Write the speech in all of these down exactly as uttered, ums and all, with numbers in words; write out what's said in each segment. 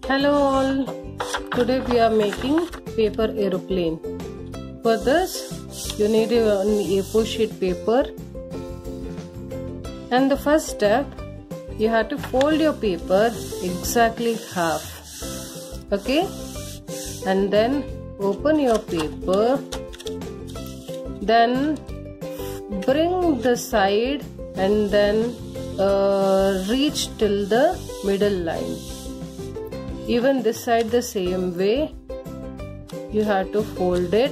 Hello all, today we are making paper aeroplane. For this you need an A four sheet paper, and the first step you have to fold your paper exactly half, okay, and then open your paper, then bring the side and then uh, reach till the middle line. Even this side the same way, you have to fold it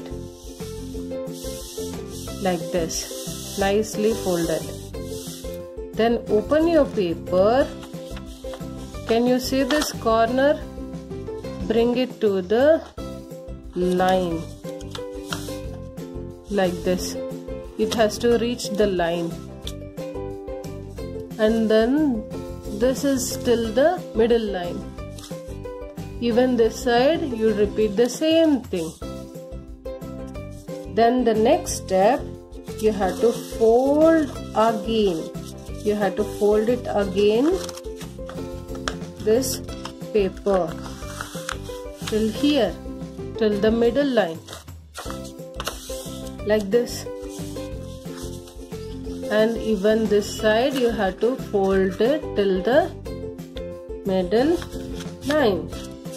like this, nicely folded. Then open your paper. Can you see this corner? Bring it to the line like this. It has to reach the line, and then this is still the middle line. Even this side you repeat the same thing. Then the next step, you have to fold again. You have to fold it again, this paper till here, till the middle line, like this. And even this side you have to fold it till the middle line.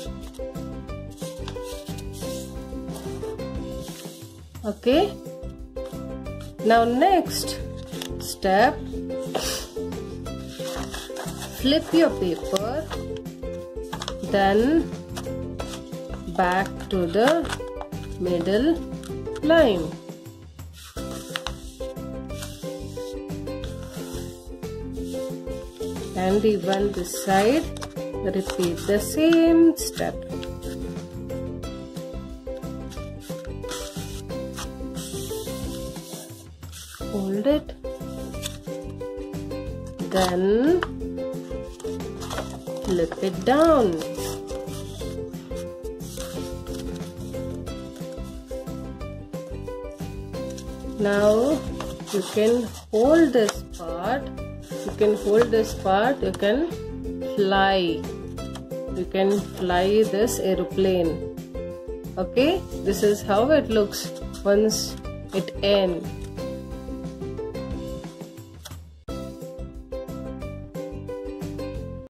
Okay, now next step, flip your paper, then back to the middle line. And even this side, repeat the same step. Hold it, then flip it down. Now you can hold this part, you can hold this part, you can fly, you can fly this aeroplane. Okay, this is how it looks once it ends.